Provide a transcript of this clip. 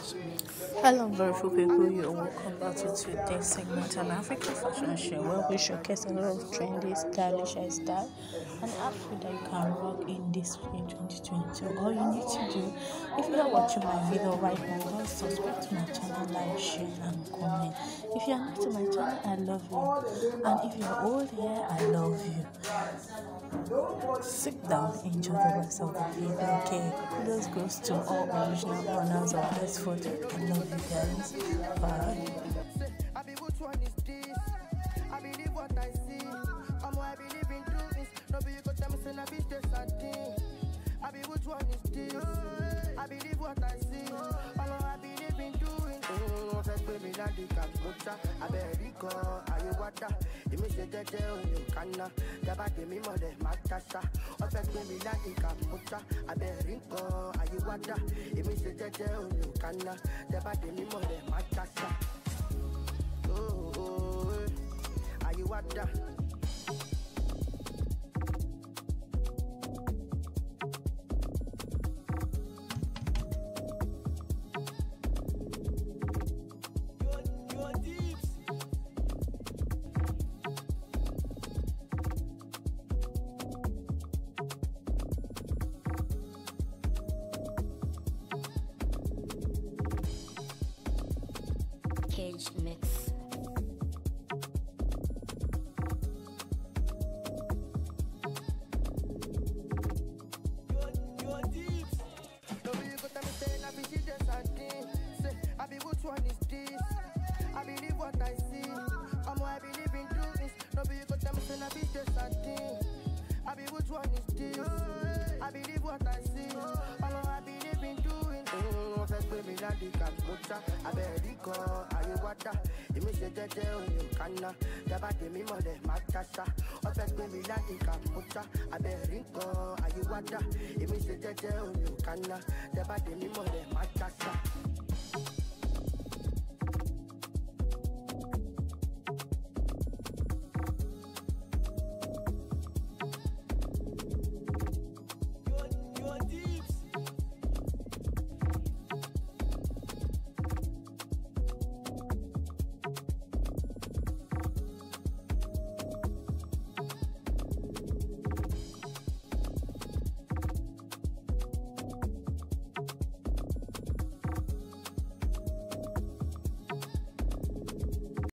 Hello, beautiful people. You're welcome back to today's segment on African Fashion Show, where we showcase a lot of trendy, stylish hairstyle and outfit that you can rock in this year 2022. All you need to do, if you are watching my video right now, just subscribe to my channel, like, share, and comment. If you are new to my channel, I love you, and if you are old here, I love you. Sit down, enjoy the rest of the video. Okay, kudos goes to all original owners of this photo. I love you guys. Bye. I be which one is this? I believe what I see. I believe in truth. Nobody you go tell me say na bitch this and thing. I be which one is this? I believe what I see. I believe in doing. First baby daddy kamucha. I be call ayewata. You say jeje on you canna. Daba de mi mother matasha. First baby daddy kamucha. I be call ayewata. You say jeje on you canna. Daba de mi mother matasha. Are you what da? Your deeps. Cage mix. I be which one is this? I believe what I see. I believe in truth. Nobody you go tell me say na bitch this and thing. I be which one is this? I believe what I see. I believe in doing. First baby daddy kamucha. I be call ayewata. You say jeje on you canna. Daba de mi mother matasha. First baby daddy kamucha. I be call ayewata. You say jeje on you canna. Daba de mi mother matasha.